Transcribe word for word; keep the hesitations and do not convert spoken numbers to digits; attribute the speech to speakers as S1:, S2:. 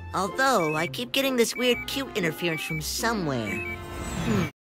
S1: Although, I keep getting this weird cute interference from somewhere. Hmm.